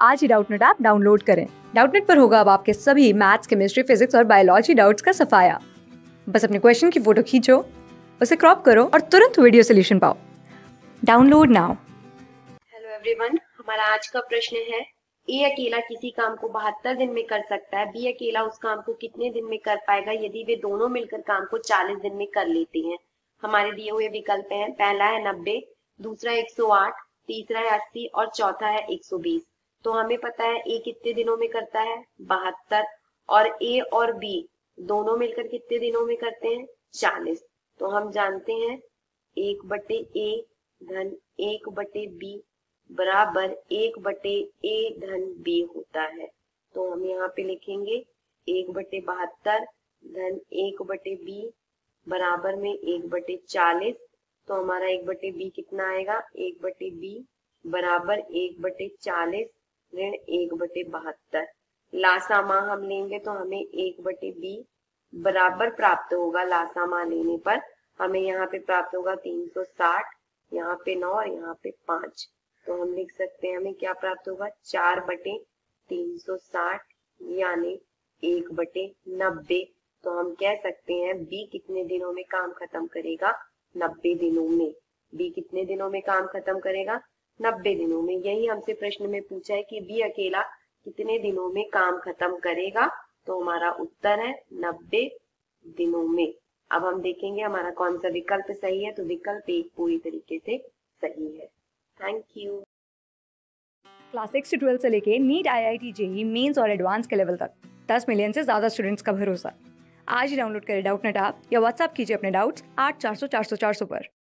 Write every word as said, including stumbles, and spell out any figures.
आज ही Doubtnut app download करें। डाउटनेट पर होगा अब आपके सभी मैथ्स, केमिस्ट्री, फिजिक्स और बायोलॉजी डाउट्स का सफाया। बस अपने क्वेश्चन की फोटो खींचो, उसे क्रॉप करो और तुरंत वीडियो सोल्यूशन पाओ। Download now. हेलो एवरीवन, हमारा आज का प्रश्न है, ए अकेला किसी काम को बहत्तर दिन में कर सकता है, बी अकेला उस काम को कितने दिन में कर पाएगा यदि वे दोनों मिलकर काम को चालीस दिन में कर लेते हैं। हमारे दिए हुए विकल्प हैं, पहला है नब्बे, दूसरा एक सौ आठ, तीसरा है अस्सी और चौथा है एक सौ बीस। तो हमें पता है ए कितने दिनों में करता है, बहत्तर, और ए और बी दोनों मिलकर कितने दिनों में करते हैं, चालीस। तो हम जानते हैं एक बटे ए धन एक बटे बी बराबर एक बटे ए धन बी होता है। तो हम यहाँ पे लिखेंगे एक बटे बहत्तर धन एक बटे बी बराबर में एक बटे चालीस। तो हमारा एक बटे बी कितना आएगा, एक बटे बी बराबर एक बटे चालीस ऋण एक बटे बहत्तर। लासामा हम लेंगे तो हमें एक बटे बी बराबर प्राप्त होगा। लासामा लेने पर हमें यहाँ पे प्राप्त होगा तीन सौ साठ, यहाँ पे नौ और यहाँ पे पांच। तो हम लिख सकते हैं हमें क्या प्राप्त होगा, चार बटे तीन सौ साठ यानी एक बटे नब्बे। तो हम कह सकते हैं बी कितने दिनों में काम खत्म करेगा, नब्बे दिनों में। बी कितने दिनों में काम खत्म करेगा, नब्बे दिनों में। यही हमसे प्रश्न में पूछा है कि बी अकेला कितने दिनों में काम खत्म करेगा। तो हमारा उत्तर है नब्बे दिनों में। अब हम देखेंगे हमारा कौन सा विकल्प सही है। तो विकल्प एक पूरी तरीके से सही है। Thank you. क्लास सिक्स से ट्वेल्थ से लेके NEET, I I T, JEE, mains और एडवांस के लेवल तक दस मिलियन से ज्यादा स्टूडेंट्स का भरोसा। आज ही डाउनलोड करें डाउटनेट ऐप या व्हाट्सएप कीजिए अपने डाउट्स आठ चार सौ चार सौ चार सौ पर।